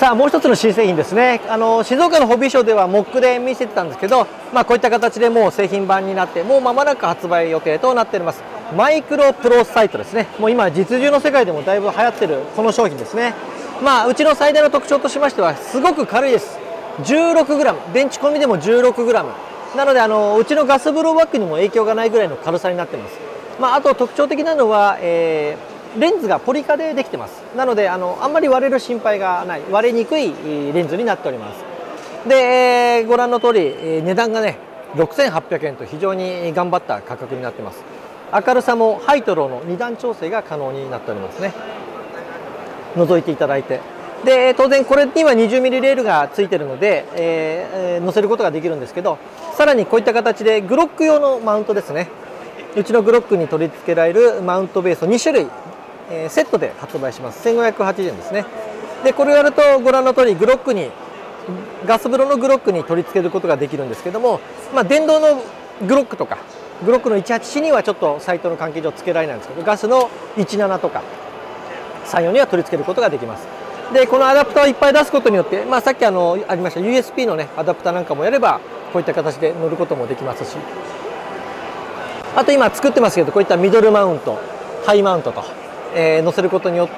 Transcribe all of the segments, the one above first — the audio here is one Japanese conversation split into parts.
さあもう一つの新製品ですね。静岡のホビーショーではモックで見せてたんですけど、こういった形でもう製品版になって、もう間もなく発売予定となっております。マイクロプロサイトですね。もう今実需の世界でもだいぶ流行ってるこの商品ですね。うちの最大の特徴としましてはすごく軽いです。 16g、 電池込みでも 16g なのでうちのガス風呂バッグにも影響がないぐらいの軽さになってます。あと特徴的なのは、レンズがポリ化でできてます。なのであんまり割れる心配がない、割れにくいレンズになっております。で、ご覧の通り、値段がね6800円と非常に頑張った価格になってます。明るさもハイとローの2段調整が可能になっておりますね。覗いていただいて、で当然これには 20mm レールがついているので、載せることができるんですけど、さらにこういった形でグロック用のマウントですね。うちのグロックに取り付けられるマウントベースを2種類、セットで発売します。1580円ですね。でこれをやるとご覧の通りグロックに、ガス風呂のグロックに取り付けることができるんですけども、電動のグロックとかグロックの 18C にはちょっとサイトの関係上付けられないんですけど、ガスの17とか34には取り付けることができます。でこのアダプターをいっぱい出すことによって、さっきありました USB のねアダプターなんかもやればこういった形で乗ることもできますし、あと今作ってますけどこういったミドルマウント、ハイマウントと、乗せることによって、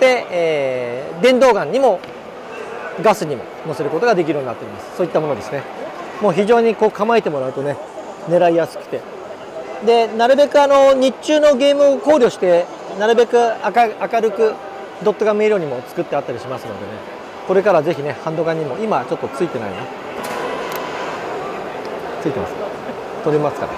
電動ガンにもガスにも乗せることができるようになっています。そういったものですね。もう非常にこう構えてもらうとね狙いやすくて、でなるべく日中のゲームを考慮してなるべく明るくドットが見えるようにも作ってあったりしますのでね、これからぜひねハンドガンにも、今ちょっとついてないな、ついてます、取れますから、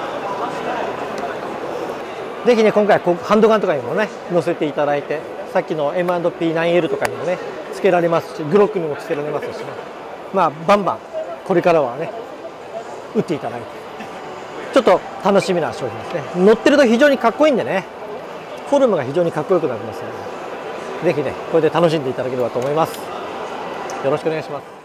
ぜひね今回ハンドガンとかにもね載せていただいて、さっきの M&P9L とかにもねつけられますし、グロックにもつけられますしね、バンバンこれからはね打っていただいて、ちょっと楽しみな商品ですね。乗ってると非常にかっこいいんでね、フォルムが非常にかっこよくなりますので、ぜひねこれで楽しんでいただければと思います。よろしくお願いします。